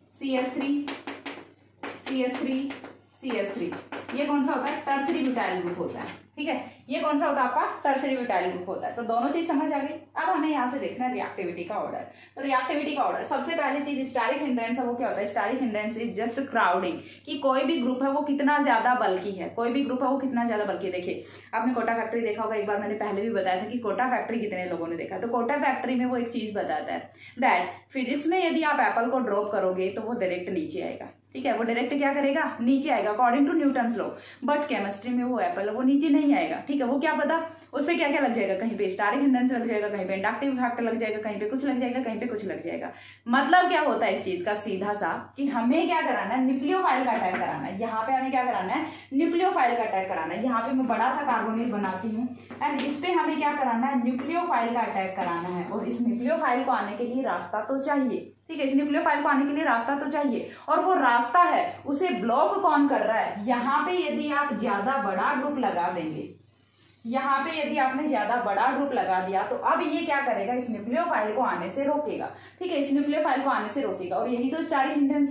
CH3 ये कौन सा होता है, टर्सरी ब्यूटाइल ग्रुप होता है, ठीक है। ये कौन सा होता है आपका, टर्सरी ब्यूटाइल ग्रुप होता है। तो दोनों चीज समझ आ गई। अब हमें यहाँ से देखना है रिएक्टिविटी का ऑर्डर। तो रिएक्टिविटी का ऑर्डर सबसे पहली चीज स्टारिक हिंड्रेंस है वो क्या होता है, steric hindrance is just crowding, कि कोई भी ग्रुप है वो कितना ज्यादा बल्कि है, कोई भी ग्रुप है वो कितना ज्यादा बल्कि है। देखिए आपने कोटा फैक्ट्री देखा होगा, एक बार मैंने पहले भी बताया था कि कोटा फैक्ट्री कितने लोगों ने देखा। तो कोटा फैक्ट्री में वो एक चीज बताता है दैट फिजिक्स में यदि आप एप्पल को ड्रॉप करोगे तो वो डायरेक्ट नीचे आएगा, ठीक है। वो डायरेक्ट क्या करेगा, नीचे आएगा according to Newton's law. But chemistry में वो एप्पल वो नीचे नहीं आएगा, ठीक है। वो क्या पता उस पर क्या क्या लग जाएगा, कहीं पे स्टारिक हिंड्रेंस लग जाएगा, कहीं पे इंडक्टिव फैक्टर लग जाएगा, कहीं पे कुछ लग जाएगा, कहीं पे कुछ लग जाएगा। मतलब क्या होता है इस चीज का सीधा सा, कि हमें क्या कराना है, न्यूक्लियोफाइल का अटैक कराना है। यहाँ पे हमें क्या कराना है, न्यूक्लियोफाइल का अटैक कराना है। यहाँ पे मैं बड़ा सा कार्बोनेट बनाती हूँ एंड इस पे हमें क्या कराना है, न्यूक्लियोफाइल का अटैक कराना है। और इस न्यूक्लियोफाइल को आने के लिए रास्ता तो चाहिए, ठीक है। इस न्यूक्लियोफाइल को आने के लिए रास्ता तो चाहिए, और वो रास्ता है उसे ब्लॉक कौन कर रहा है। यहाँ पे यदि आप ज्यादा बड़ा ग्रुप लगा देंगे, यहाँ पे यदि आपने ज्यादा बड़ा ग्रुप लगा दिया तो अब ये क्या करेगा, इस न्यूक्लियोफाइल को आने से रोकेगा, ठीक है। इस न्यूक्लियोफाइल को आने से रोकेगा। और यही तो स्टारिक हिंड्रेंस है।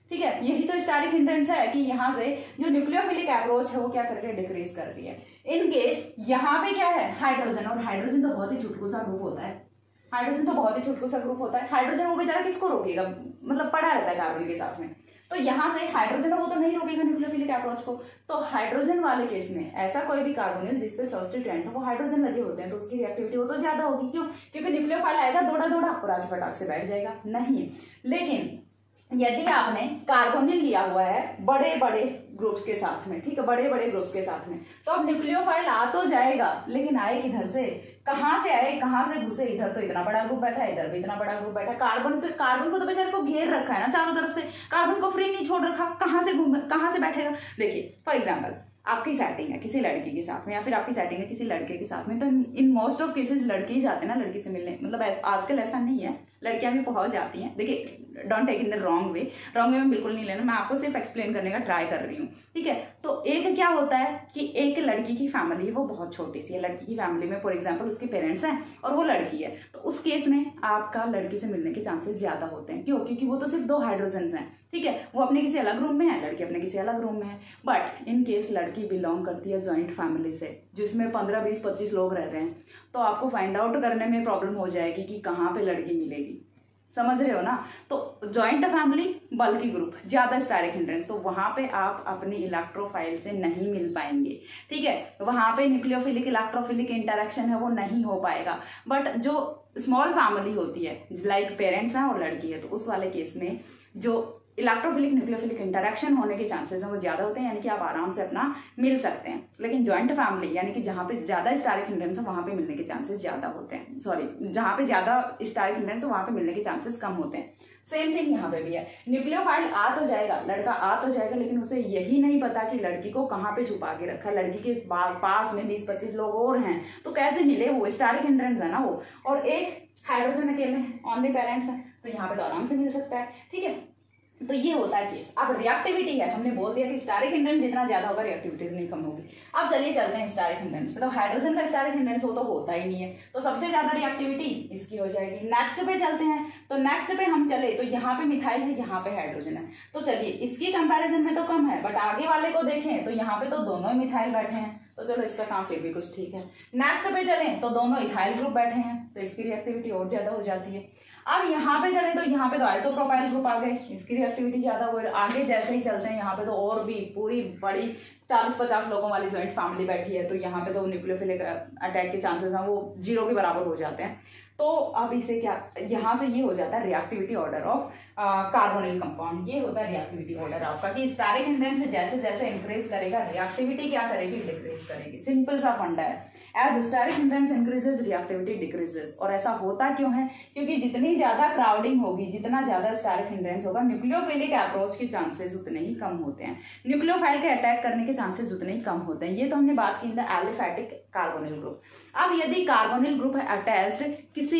ठीक है, यही तो स्टारिक हिंड्रेंस है कि यहाँ से जो न्यूक्लियोफिलिक अप्रोच है वो क्या कर रही है, डिक्रीज कर रही है। इन केस यहाँ पे क्या है, हाइड्रोजन, और हाइड्रोजन तो बहुत ही छुटकू सा ग्रुप होता है, हाइड्रोजन तो बहुत ही छुटकू सा ग्रुप होता है। हाइड्रोजन वो बेचारा किसको रोकेगा, मतलब पड़ा रहता है कार्बन के साथ में, तो यहाँ से हाइड्रोजन वो तो नहीं रोकेगा न्यूक्लियोफिलिक अप्रोच को। तो हाइड्रोजन वाले केस में ऐसा कोई भी कार्बोनिल जिसपे सब्स्टिट्यूएंट है वो हाइड्रोजन लगे होते हैं तो उसकी रिएक्टिविटी वो तो ज्यादा होगी। क्यों? क्योंकि न्यूक्लियोफाइल आएगा दौड़ा दौड़ा और आगे फटाक से बैठ जाएगा। नहीं, लेकिन यदि आपने कार्बोनिल लिया हुआ है बड़े बड़े ग्रुप्स के साथ में, ठीक है, बड़े बड़े ग्रुप्स के साथ में, तो अब न्यूक्लियोफाइल आ तो जाएगा, लेकिन आए किधर से, कहां से आए, कहां से घुसे, इधर तो इतना बड़ा ग्रुप बैठा है, इधर भी इतना बड़ा ग्रुप बैठा है, कार्बन को तो बेचारे को घेर रखा है ना चारों तरफ से, कार्बन को फ्री नहीं छोड़ रखा, कहां से बैठेगा। देखिए फॉर एग्जाम्पल आपकी सेटिंग है किसी लड़की के साथ में, या फिर आपकी सेटिंग है किसी लड़के के साथ में, तो इन मोस्ट ऑफ केसेस लड़के ही जाते हैं ना लड़की से मिलने, मतलब आजकल ऐसा नहीं है, लड़कियां भी पहुंच जाती हैं। देखिए don't take in the wrong way में बिल्कुल नहीं लेना, मैं आपको सिर्फ एक्सप्लेन करने का ट्राई कर रही हूँ, ठीक है। तो एक क्या होता है कि एक लड़की की फैमिली वो बहुत छोटी सी है, लड़की की फैमिली में फॉर एग्जाम्पल उसके पेरेंट्स हैं और वो लड़की है, तो उस केस में आपका लड़की से मिलने के चांसेस ज्यादा होते हैं। क्यों? क्योंकि वो तो सिर्फ 2 हाइड्रोजन हैं, ठीक है, वो अपने किसी अलग रूम में है, लड़की अपने किसी अलग रूम में है। बट इन केस लड़की बिलोंग करती है ज्वाइंट फैमिली से जिसमें 15, 20, 25 लोग रहते हैं, तो आपको फाइंड आउट करने में प्रॉब्लम हो जाएगी कि कहाँ पे लड़की मिलेगी, समझ रहे हो ना। तो ज्वाइंट फैमिली, बल्कि ग्रुप, ज्यादा स्टारिक हिंड्रेंस, तो वहां पे आप अपनी इलेक्ट्रोफाइल से नहीं मिल पाएंगे, ठीक है, वहां पे न्यूक्लियोफिलिक इलेक्ट्रोफिलिक इंटरेक्शन है वो नहीं हो पाएगा। बट जो स्मॉल फैमिली होती है लाइक पेरेंट्स हैं और लड़की है, तो उस वाले केस में जो इलेक्ट्रोफिलिक न्यूक्लियोफिलिक इंटरेक्शन होने के चांसेस हैं वो ज्यादा होते हैं, यानी कि आप आराम से अपना मिल सकते हैं। लेकिन ज्वाइंट फैमिली यानी कि जहां पे ज्यादा स्टारिक हिंड्रेंस है वहां पे मिलने के चांसेस ज्यादा होते हैं, सॉरी, जहां पे ज्यादा स्टारिक हिंड्रेंस है वहां पे मिलने के चांसेस कम होते हैं। सेम यहाँ पे भी है, न्यूक्लियोफाइल आ तो जाएगा, लड़का आ तो जाएगा, लेकिन उसे यही नहीं पता कि लड़की को कहाँ पे छुपा के रखा है, लड़की के पास में 20-25 लोग और हैं, तो कैसे मिले, वो स्टारिक हिंड्रेंस है ना वो, और एक हाइड्रोजन अकेले ऑनली पेरेंट्स है, तो यहाँ पे तो आराम से मिल सकता है, ठीक है। तो ये होता है केस। अब रिएक्टिविटी है, हमने बोल दिया कि स्टारिक हिंड्रेंस जितना ज्यादा होगा रिएक्टिविटी उतनी कम होगी। अब चलिए चलते हैं स्टारिक हिंड्रेंस पे, तो हाइड्रोजन का स्टारिक हिंड्रेंस हो तो होता ही नहीं है, तो सबसे ज्यादा रिएक्टिविटी इसकी हो जाएगी। नेक्स्ट पे चलते हैं, तो नेक्स्ट पे हम चले तो यहाँ पे मिथाइल है, यहाँ पे हाइड्रोजन है, तो चलिए इसकी कंपैरिजन में तो कम है, बट आगे वाले को देखें तो यहाँ पे तो दोनों ही मिथाइल बैठे हैं, तो चलो इसका काम फिर भी कुछ ठीक है। नेक्स्ट पे चलें तो दोनों इथाइल ग्रुप बैठे हैं, तो इसकी रिएक्टिविटी और ज्यादा हो जाती है। अब यहाँ पे चले तो यहाँ पे तो आइसोप्रोपाइल ग्रुप आ गए, इसकी रिएक्टिविटी ज्यादा हो। आगे जैसे ही चलते हैं यहाँ पे तो और भी पूरी बड़ी 40-50 लोगों वाली ज्वाइंट फैमिली बैठी है, तो यहाँ पे तो न्यूक्लियोफिलिक अटैक के चांसेस हैं वो 0 के बराबर हो जाते हैं। तो अब इसे क्या, यहाँ से ये हो जाता है reactivity order of carbonyl compound, ये होता है रिएक्टिविटी ऑर्डर आपका कि स्टारिक हिंड्रेंस से जैसे जैसे इंक्रीज करेगा रिएक्टिविटी क्या करेगी, डिक्रीज करेगी। सिंपल सा फंडा है, as steric hindrance increases reactivity decreases. और ऐसा होता क्यों है, क्योंकि जितनी ज्यादा क्राउडिंग होगी, जितना ज्यादा स्टारिक हिंड्रेंस होगा, न्यूक्लियोफिलिक अप्रोच के चांसेस उतने ही कम होते हैं, न्यूक्लियोफाइल के अटैक करने के चांसेस उतने ही कम होते हैं। ये तो हमने बात की in the aliphatic carbonyl group. अब यदि कार्बोनिल ग्रुप है अटैच्ड किसी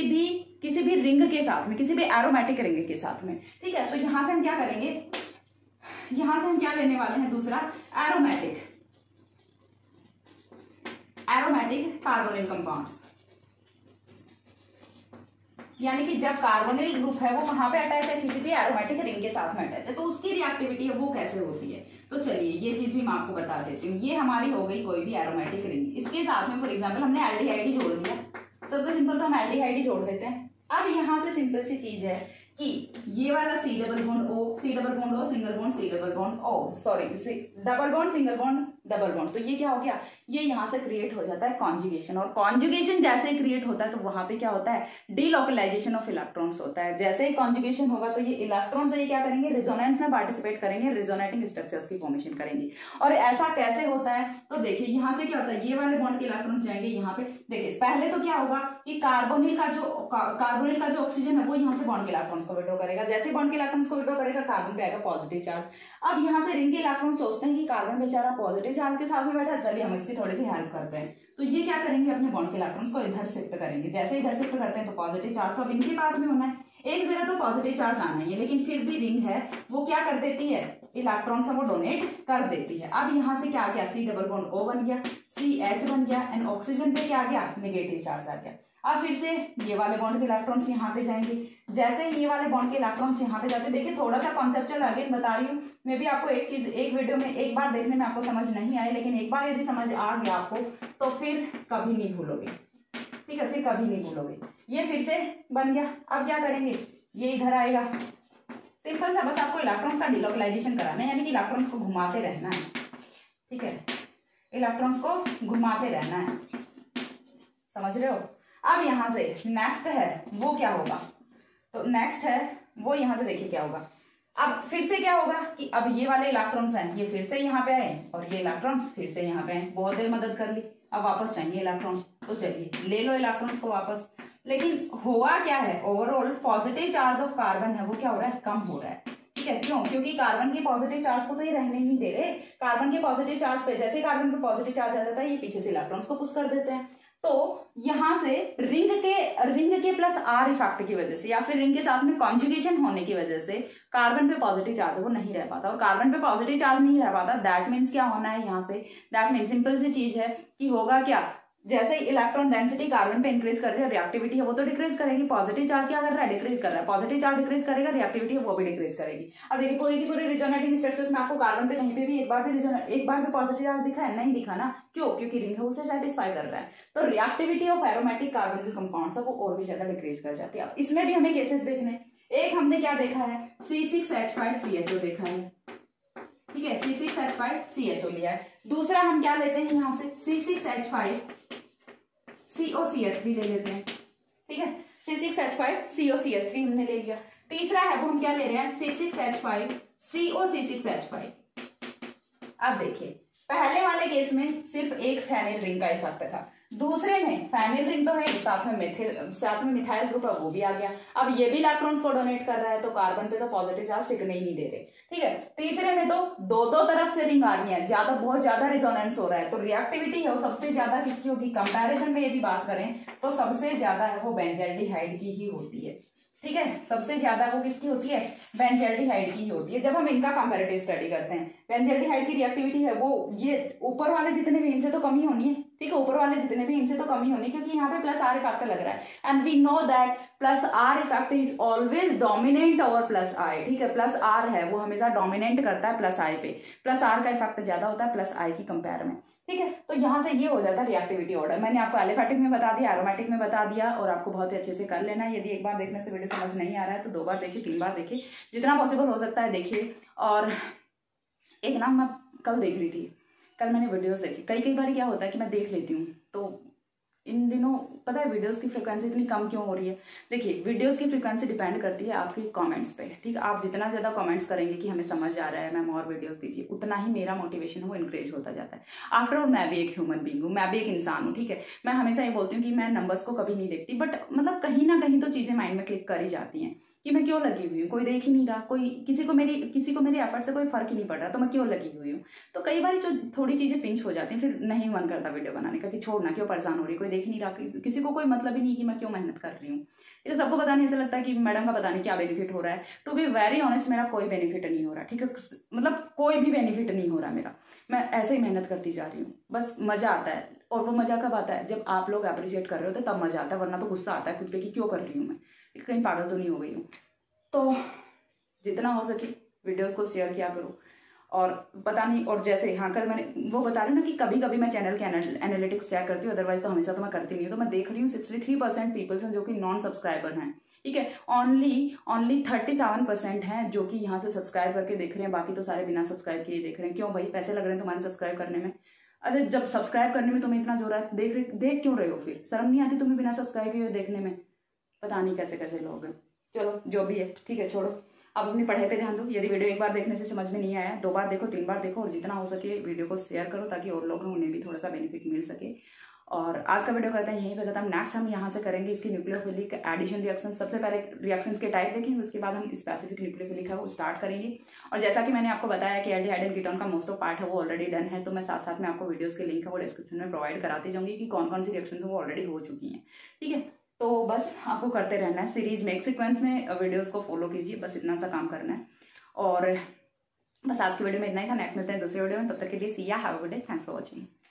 भी रिंग के साथ में, किसी भी एरोमेटिक रिंग के साथ में, ठीक है, तो यहां से हम क्या करेंगे, यहां से हम क्या लेने वाले हैं, दूसरा एरोमेटिक कार्बोनिल कंपाउंड्स। यानी कि जब कार्बोनिल ग्रुप है वो कहां पे अटैच है, किसी भी एरोमेटिक रिंग के साथ में अटैच है, तो उसकी रिएक्टिविटी है वो कैसे होती है। तो चलिए ये चीज भी मैं आपको बता देती हूँ। ये हमारी हो गई कोई भी एरोमेटिक रिंग, इसके साथ में फॉर एग्जाम्पल हमने एल्डिहाइड जोड़ दिया, सबसे सिंपल तो हम एल्डिहाइड जोड़ देते हैं। अब यहाँ से सिंपल सी चीज है कि ये वाला C double bond O, C double bond O, single bond C double bond O, sorry double bond single bond double bond, तो ये क्या हो गया, ये यहाँ से क्रिएट हो जाता है कॉन्जुगेशन। और कॉन्जुगेशन जैसे ही क्रिएट होता है तो वहां पे क्या होता है, डीलोकलाइजेशन ऑफ इलेक्ट्रॉन्स होता है। जैसे ही कॉन्जुगेशन होगा तो ये इलेक्ट्रॉन्स ये क्या करेंगे, रिजोनेंस में पार्टिसिपेट करेंगे, रिजोनेटिंग स्ट्रक्चर्स की फॉर्मेशन करेंगे। और ऐसा कैसे होता है, तो देखिए यहाँ से क्या होता है, ये वाले बॉन्ड के इलेक्ट्रॉन्स जाएंगे यहाँ पे। देखिए पहले तो क्या होगा कि कार्बोनिल का जो ऑक्सीजन है वो यहाँ से बॉन्ड के इलेक्ट्रॉन्स को विड्रॉ करेगा, जैसे बॉन्ड के इलेक्ट्रॉन्स को विड्रॉ करेगा कार्बन पे आएगा पॉजिटिव चार्ज। अब यहाँ से रिंग के इलेक्ट्रॉन सोचते हैं कि कार्बन बेचारा पॉजिटिव चार्ज के साथ में बैठा, चलिए हम इसकी थोड़ी सी हेल्प करते हैं, तो ये क्या करेंगे, अपने बॉन्ड के इलेक्ट्रॉन्स को इधर शिफ्ट करेंगे। जैसे इधर शिफ्ट करते हैं तो पॉजिटिव चार्ज तो अब इनके पास में होना है, एक जगह तो पॉजिटिव चार्ज आना है, लेकिन फिर भी रिंग है वो क्या कर देती है, इलेक्ट्रॉन से वो डोनेट कर देती है। अब यहाँ से क्या आ गया, C डबल बॉन्ड O बन गया, CH बन गया, एंड ऑक्सीजन पे क्या आ गया, नेगेटिव चार्ज आ गया। अब फिर से ये वाले बॉन्ड के इलेक्ट्रॉन्स यहाँ पे जाएंगे। जैसे ही ये वाले बॉन्ड के इलेक्ट्रॉन्स यहाँ पे जाते हैं, देखिए थोड़ा सा कॉन्सेप्चुअल अगेन बता रही हूँ, मे बी आपको एक चीज एक वीडियो में एक बार देखने में आपको समझ नहीं आई, लेकिन एक बार यदि समझ आ गया आपको तो फिर कभी नहीं भूलोगे, ठीक है, फिर कभी नहीं भूलोगे। ये फिर से बन गया। अब क्या करेंगे, ये इधर आएगा, सिंपल सा बस आपको इलेक्ट्रॉन्स का डिलोकलाइजेशन कराना है, यानी कि इलेक्ट्रॉन्स को घुमाते रहना है, ठीक है, इलेक्ट्रॉन्स को घुमाते रहना है, समझ रहे हो। अब यहां से नेक्स्ट है वो क्या होगा, तो नेक्स्ट है वो यहां से देखिए क्या होगा। अब फिर से क्या होगा कि अब ये वाले इलेक्ट्रॉन्स हैं, ये फिर से यहाँ पे आए और ये इलेक्ट्रॉन्स फिर से यहाँ पे आए, बहुत देर मदद कर ली, अब वापस चाहिए इलेक्ट्रॉन्स, तो चलिए ले लो इलेक्ट्रॉन्स को वापस। लेकिन हुआ क्या है, overall positive charge of carbon है वो क्या हो रहा है, कम हो रहा है, ठीक है। क्यों, क्योंकि कार्बन के पॉजिटिव चार्ज को तो ये रहने नहीं दे रहे। कार्बन के पॉजिटिव चार्ज पे जैसे कार्बन पे पॉजिटिव चार्ज आ जाता है, ये पीछे से इलेक्ट्रॉन्स को पुश कर देते हैं। तो यहां से रिंग के प्लस आर इफेक्ट की वजह से या फिर रिंग के साथ में कॉन्जुगेशन होने की वजह से कार्बन पे पॉजिटिव चार्ज वो नहीं रह पाता, और कार्बन पे पॉजिटिव चार्ज नहीं रह पाता, दैट मीन्स क्या होना है यहाँ से, दैट मीन्स सिंपल सी चीज है कि होगा क्या, जैसे इलेक्ट्रॉन डेंसिटी कार्बन पे इंक्रीज कर रही है, रिएक्टिविटी है वो तो डिक्रीज करेगी। पॉजिटिव चार्ज क्या कर रहा है, डिक्रीज कर रहा है, पॉजिटिव चार्ज डिक्रीज करेगा, रिएक्टिविटी है वो भी डिक्रीज करेगी। अब देखिए पूरी की पूरी रिजोनेटिंग स्ट्रक्चर्स में आपको कार्बन पे कहीं पे भी एक बार भी पॉजिटिव चार्ज दिखा है, नहीं दिखा ना, क्यों, क्योंकि रिंग है उसे सेटिस्फाई कर रहा है। तो reactivity of aromatic carbon compounds है वो और भी ज्यादा डिक्रीज कर जाती है। इसमें भी हमें केसेस देखने, एक हमने क्या देखा है, C6H5CHO देखा है, ठीक है, C6H5CHO लिया है। दूसरा हम क्या लेते हैं यहाँ से, C6H5COCH3 ले लेते हैं, ठीक है, C6H5COCH3 हमने ले लिया। तीसरा है वो हम क्या ले रहे हैं, C6H5COC6H5। अब देखिए पहले वाले केस में सिर्फ एक फेनिल रिंग का इफेक्ट था, दूसरे में फेनिल रिंग तो है, साथ में मिथाइल ग्रुप है वो भी आ गया। अब ये भी इलेक्ट्रॉन्स को डोनेट कर रहा है, तो कार्बन पे तो पॉजिटिव चार्ज टिकने ही नहीं दे रहे, ठीक है। तीसरे में तो दो तरफ से रिंग आ रही है, बहुत ज्यादा रिजोनेंस हो रहा है, तो रिएक्टिविटी है वो सबसे ज्यादा किसकी होगी, कंपैरिजन में यदि बात करें तो सबसे ज्यादा है वो बेंजल्डिहाइड की ही होती है, ठीक है, सबसे ज्यादा वो किसकी होती है, बेंजल्डिहाइड की ही होती है। जब हम इनका कंपैरेटिव स्टडी करते हैं, बेंजल्डिहाइड की रिएक्टिविटी है वो ये ऊपर वाले जितने भी इनसे तो कमी होनी है, ठीक है, ऊपर वाले जितने भी इनसे तो कमी होनी है, क्योंकि यहाँ पे प्लस आर इफेक्ट लग रहा है, and we know that plus R effect is always dominant over plus I, ठीक है, प्लस आर है वो हमेशा डोमिनेंट करता है प्लस आई पे, प्लस आर का इफेक्ट ज्यादा होता है प्लस आई की कंपेयर में, ठीक है। तो यहाँ से ये हो जाता है रिएक्टिविटी ऑर्डर। मैंने आपको एलिफेटिक में बता दिया, एरोमेटिक में बता दिया, और आपको बहुत ही अच्छे से कर लेना है। यदि एक बार देखने से वीडियो समझ नहीं आ रहा है तो 2 बार देखिए, 3 बार देखिए, जितना पॉसिबल हो सकता है देखिए। और एक ना मैं कल देख रही थी, कल मैंने वीडियोस देखी, कई बार क्या होता है कि मैं देख लेती हूँ, तो इन दिनों पता है वीडियोस की फ्रिक्वेंसी इतनी कम क्यों हो रही है। देखिए वीडियोस की फ्रिक्वेंसी डिपेंड करती है आपके कमेंट्स पे, ठीक है। आप जितना ज़्यादा कमेंट्स करेंगे कि हमें समझ आ रहा है मैम और वीडियोस दीजिए, उतना ही मेरा मोटिवेशन वो इंक्रीज होता जाता है। आफ्टर ऑल मैं भी एक ह्यूमन बीइंग हूँ, मैं भी एक इंसान हूँ, ठीक है। मैं हमेशा ये बोलती हूँ कि मैं नंबर्स को कभी नहीं देखती, बट मतलब कहीं ना कहीं तो चीज़ें माइंड में क्लिक कर ही जाती हैं कि मैं क्यों लगी हुई हूँ, कोई देख ही नहीं रहा, कोई किसी को मेरे एफर्ट से कोई फर्क ही नहीं पड़ रहा, तो मैं क्यों लगी हुई हूँ। तो कई बार जो थोड़ी चीजें पिंच हो जाती हैं, फिर नहीं मन करता वीडियो बनाने का कि छोड़ना, क्यों परेशान हो रही, कोई देख ही नहीं रहा, किसी को कोई मतलब ही नहीं कि मैं क्यों मेहनत कर रही हूँ। ये सबको पता नहीं, ऐसा लगता है कि मैडम का पता नहीं क्या बेनिफिट हो रहा है। टू बी वेरी ऑनेस्ट मेरा कोई बेनिफिट नहीं हो रहा, ठीक है, मतलब कोई भी बेनिफिट नहीं हो रहा मेरा, मैं ऐसे ही मेहनत करती जा रही हूँ, बस मजा आता है। और वो मजा कब आता है, जब आप लोग अप्रिशिएट कर रहे होते तब मजा आता है, वरना तो गुस्सा आता है खुद पे कि क्यों कर रही हूँ मैं, कहीं पागल तो नहीं हो गई हूँ। तो जितना हो सके वीडियोस को शेयर किया करो। और पता नहीं, और जैसे हाँ कल मैंने वो बता रहे ना कि कभी कभी मैं चैनल के एनालिटिक्स चेक करती हूँ, अदरवाइज तो हमेशा तो मैं करती नहीं हूँ। तो मैं देख रही हूँ 63% पीपल्स हैं जो कि नॉन सब्सक्राइबर हैं, ठीक है। ओनली 37% हैं जो कि यहाँ से सब्सक्राइब करके देख रहे हैं, बाकी तो सारे बिना सब्सक्राइब किए देख रहे हैं। क्यों भाई, पैसे लग रहे हैं तुम्हारे सब्सक्राइब करने में? अरे जब सब्सक्राइब करने में तुम्हें इतना जोर है, देख क्यों रहे हो? फिर शर्म नहीं आती तुम्हें बिना सब्सक्राइब किए देखने में? पता नहीं कैसे कैसे लोग हैं। चलो जो भी है ठीक है, छोड़ो, अब अपनी पढ़ाई पे ध्यान दो। यदि वीडियो एक बार देखने से समझ में नहीं आया, 2 बार देखो, 3 बार देखो, और जितना हो सके वीडियो को शेयर करो ताकि और लोग उन्हें भी थोड़ा सा बेनिफिट मिल सके। और आज का वीडियो करते हैं यहीं पे खत्म। नेक्स्ट हम यहाँ से करेंगे इसकी न्यूक्लियोफिलिक एडिशन रिएक्शन। सबसे पहले रिएक्शंस के टाइप देखेंगे, उसके बाद हम स्पेसिफिक न्यूक्लियोफिलिक है वो स्टार्ट करेंगे। और जैसा कि मैंने आपको बताया कि एल्डिहाइड एंड कीटोन का मोस्ट ऑफ पार्ट है वो ऑलरेडी डन है, तो मैं साथ साथ में आपको वीडियोस के लिंक है वो डिस्क्रिप्शन में प्रोवाइड कराती जाऊंगी कि कौन कौन सी रिएक्शन वो ऑलरेडी हो चुकी हैं, ठीक है। तो बस आपको करते रहना है सीरीज में, एक सीक्वेंस में वीडियोस को फॉलो कीजिए, बस इतना सा काम करना है। और बस आज की वीडियो में इतना ही था। नेक्स्ट मिलते हैं दूसरे वीडियो में, तब तक के लिए see ya have a good day, thanks for watching.